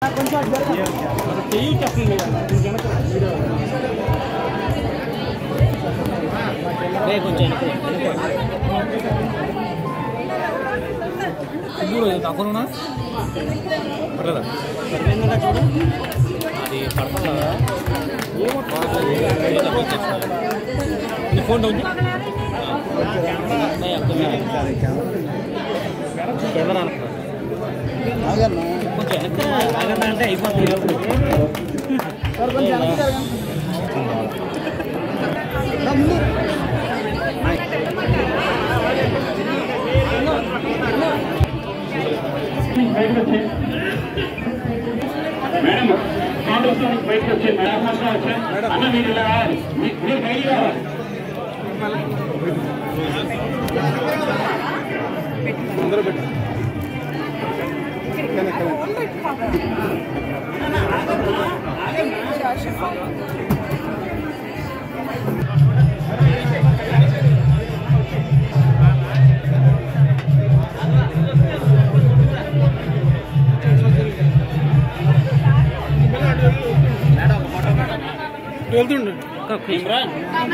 తక్కువనా పర్లేదా చూడు అది పడుతుందా నీ ఫోన్ డౌన్ కెమెరా కొంచెం ఆగన్నా అంటే అయిపోతుంది మేడం కాంగ్రెస్ బయటకు వచ్చి మేడం అన్న మీరు మీరు బయట అందరూ పెట్టు వెళ్తుండే